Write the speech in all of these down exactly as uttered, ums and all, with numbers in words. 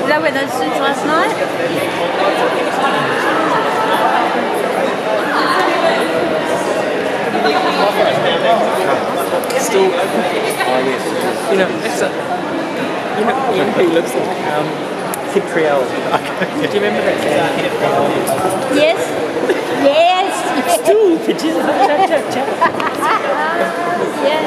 that went on Suits last night? Still, oh yes, you know, that's a, you know, you know who looks like um, Cypriel. Do you remember that? Yes. Yes. Still, pictures. Chat, chat, chat. Yes.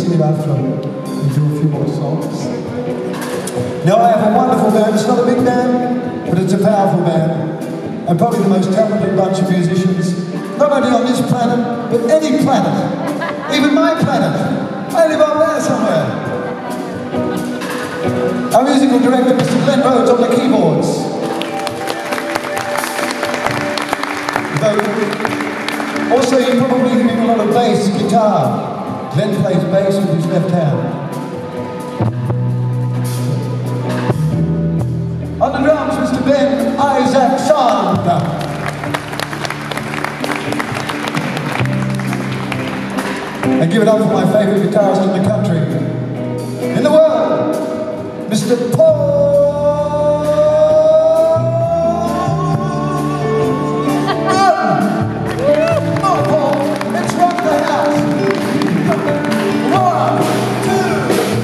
sing it after we do a few more songs. Now I have a wonderful band. It's not a big band, but it's a powerful band. And probably the most talented bunch of musicians, not only on this planet, but any planet. Even my planet. I live up there somewhere. Our musical director, Mister Glenn Rhodes, on the keyboards. Though, also, you probably hear a lot of bass, guitar. Glenn plays bass with his left hand. On the drums, Mister Ben Isaacson. And give it up for my favourite guitarist in the country, in the world, Mister Paul. Oh, Paul, let's rock the house. One, two.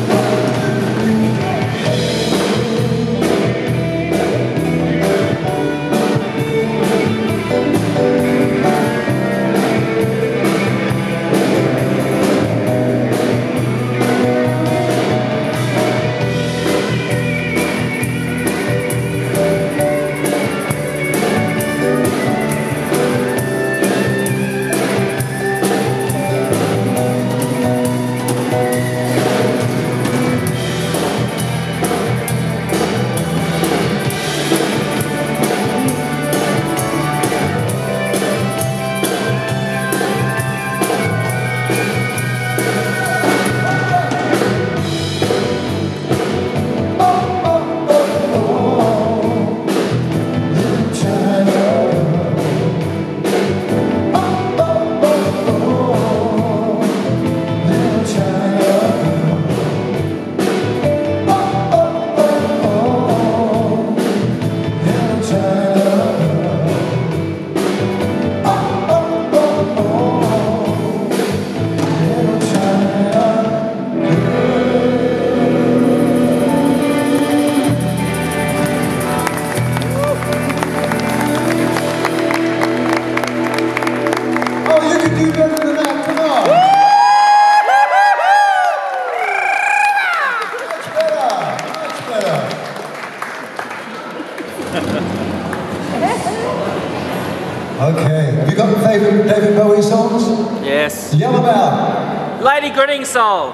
Okay, have you got favourite David Bowie songs? Yes. Yell about. Lady Grinning Soul.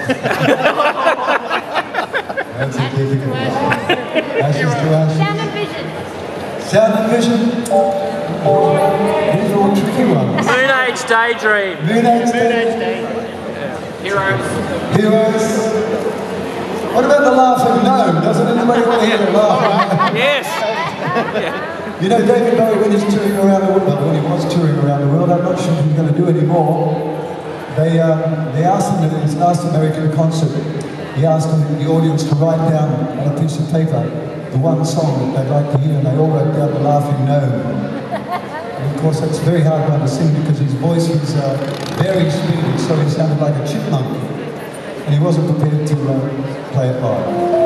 That's a difficult one. Ashes to ashes. Sound and Vision. Sound and Vision. These are all tricky ones. Moon Age Daydream. Moon Age Daydream. Yeah. Heroes. Heroes. What about the laughing gnome? Doesn't anybody want to hear the laugh? Yes. Yeah. You know, David Bowie, when he's touring around the world, well, when he was touring around the world, I'm not sure if he's going to do any more. They, um, they asked him at his last American concert, he asked them, the audience to write down on a piece of paper the one song that they'd like to hear, and they all wrote down The Laughing Gnome. And of course, that's a very hard one to sing because his voice was uh, very sweet, so he sounded like a chipmunk. And he wasn't prepared to uh, play it live.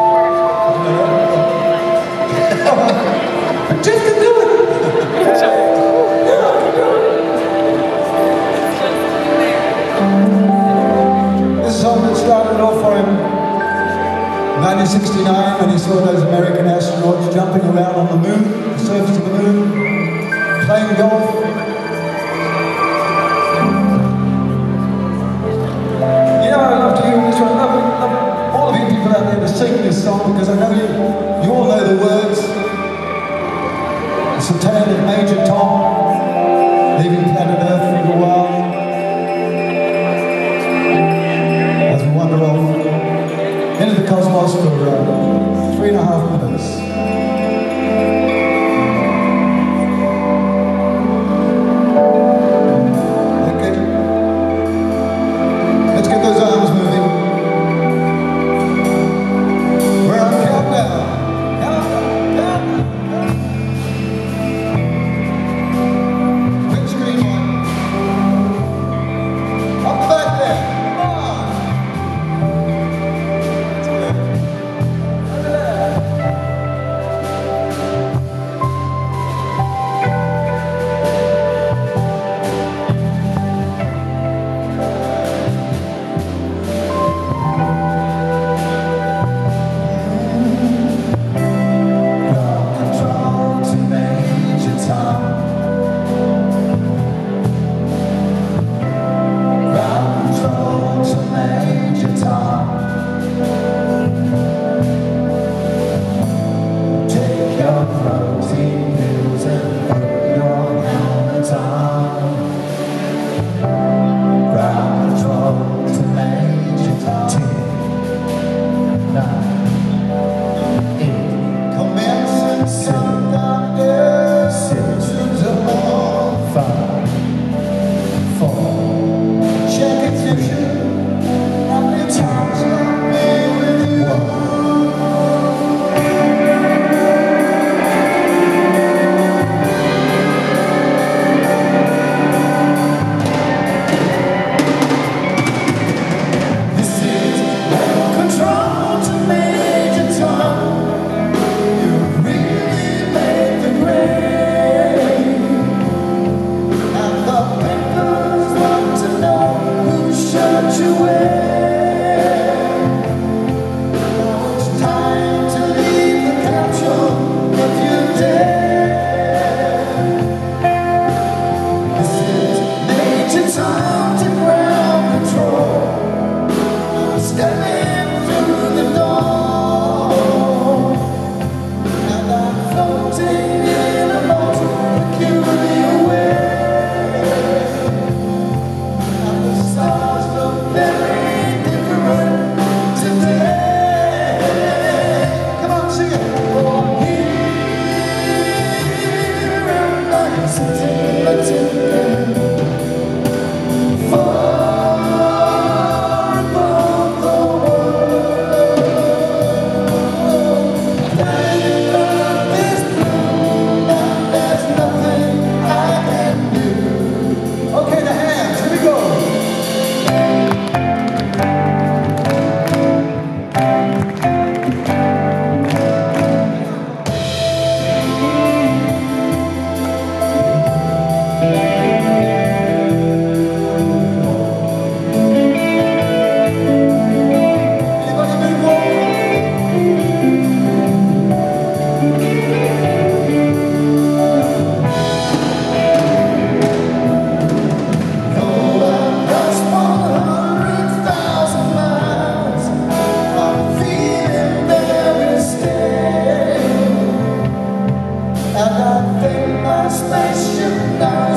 Just to do it! This song that started off for him in nineteen sixty-nine when he saw those American astronauts jumping around on the moon, the surface of the moon, playing golf. You know, I love to hear this one. I love, love all of you people out there to sing this song because I know you, you all know the words. It's the tale of Major Tom leaving planet Earth for a little while as we wander off into the cosmos for uh, three and a half minutes. Okay. Let's get those arms moving. We're on countdown. Countdown. Countdown. And I think my spaceship now